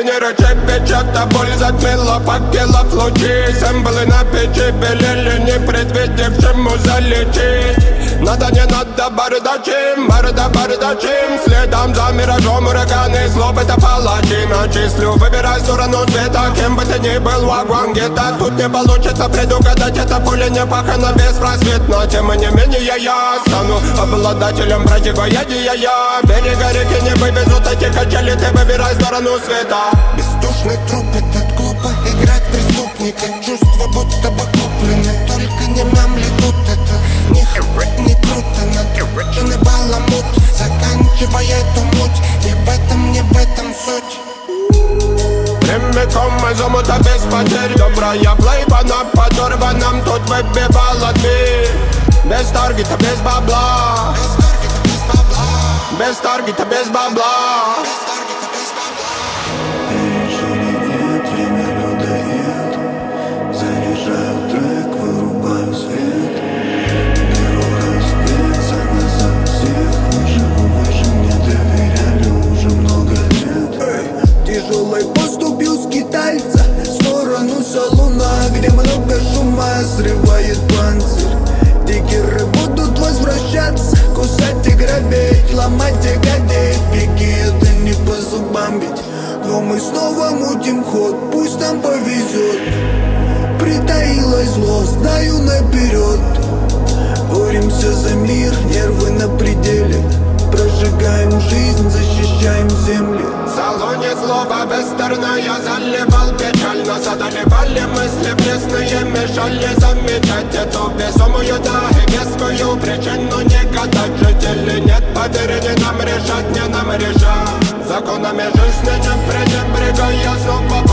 не рычи, печата, боль затмила факелов лучи. Символы на печи белели, не предвидевшему залечить. Надо, не надо, бардачим, бардачим. Следом за миражом ураганы, злоб это палачи. Начислю, выбирай сторону света, кем бы ты ни был, вагон где-то. Тут не получится предугадать, это пуля не пахана беспросветно. Тем не менее я стану обладателем противоядия. Берега реки не вывезут эти качели, ты выбирай сторону света. Бездушный труп, этот глупо играть преступника. Чувства будто бы куплены, только не нам ли тут это не круто. Накрученный баламут, заканчивая эту муть. Не в этом суть. Прямиком из омута без потерь. Добрая плейба на подорванном тут выбивала дверь. Без таргета, без бабла. Без таргета, без бабла. Перечеревет, время людоед. Заряжаю трек, вырубаю свет. Беру разбиться назад всех. Выше мне доверяли уже много лет. Тяжелой поступил скитальца в сторону салуна, где много шума срывает панцирь. Дикеры будут возвращаться, кусать и грабить, ломать и гадить. Беги, это не по зубам ведь. Но мы снова мутим ход, пусть нам повезет. Притаилось зло, знаю наперед. Боремся за мир, нервы на пределе. Прожигаем жизнь, защищаем земли. В салоне злоба бестерная заливал печаль. Нас одолевали мысли пресные, мешали замечать эту весомую, да и вескую причину не гадать. Жители нет, поверь, не нам решать, не нам решать. Законами жизни не пренебрегая, снова